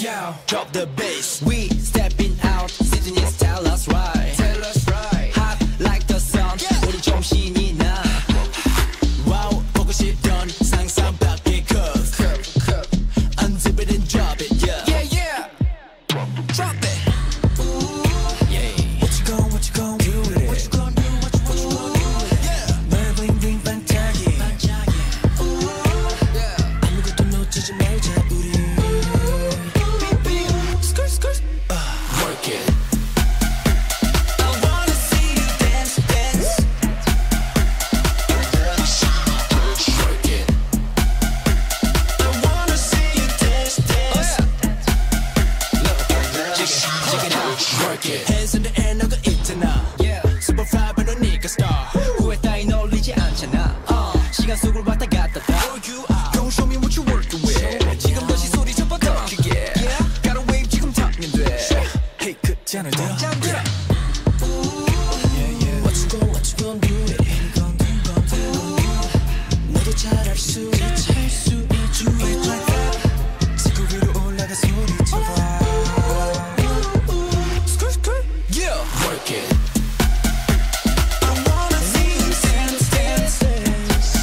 Yo, drop the bass. We stepping out. Seasons tell us right. Tell us right. Hot like the sun. 우리 좀 신이 나. Wow, 보고 싶던 상상 밖의 curve. Unzip it and drop it. Yeah, yeah, yeah. Drop it. Ooh, yeah. What you gon' do with it? What you gon' do? What you gon' do with it? Yeah. 너의 bling bling 반짝이. Ooh, yeah. 아무것도 놓치지 말자 우리. Work it. I wanna see you dance, dance. Work it. I wanna see you dance, dance. Look, check it out. Work it. Hands in the air, 너가 있잖아. Yeah. Super fly, 너 네가 star. 후회 따위 놀리지 않잖아. 시간 속을 왔다 갔다 다. Don't show me what you working with. 지금 다시 소리 좀 더 크게. Yeah. Gotta wave 지금 타면 돼. Hey, 그 잔을 들어. What you gon' do with it? 너도 잘할 수 있지. Do it like that. 지구 위로 올라가 소리쳐봐. Yeah, work it. I wanna see you dance, dance, dance.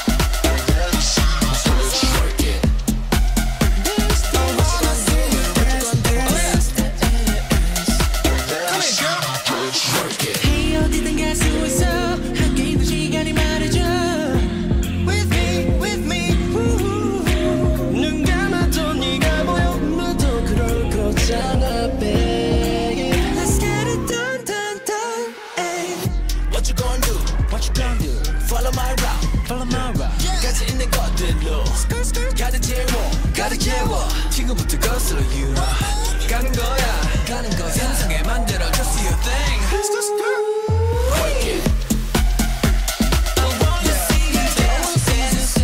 Work it. I wanna see you dance, dance, dance. Come here, girl. Work it. Hey 어디든 갈 수 있어 함께 있는 시간이 말해줘 With me 눈 감아도 네가 보여 너도 그럴 거잖아 baby Let's get it done done done ay. What you gon' do? What you gon' do? Follow my route. 같이 있는 것들로 가득 채워. 지금부터 거슬러 you. 가는 거야. 상상에 만들어줘 see your thing. Work it. I wanna see you dance, dance.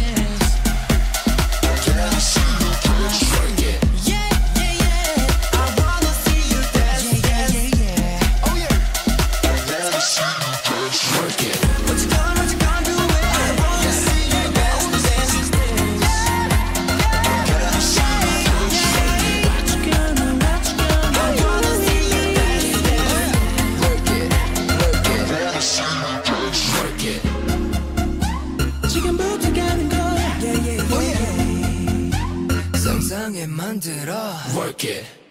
Work it. Yeah yeah yeah I wanna see you dance, dance. Oh yeah. Work it. What you gon' do with it? I wanna see you dance, dance, dance. I wanna see you dance, dance. Work it. Work it. 지금부터 가는 거야 Oh yeah. 상상에 만들어. Work it.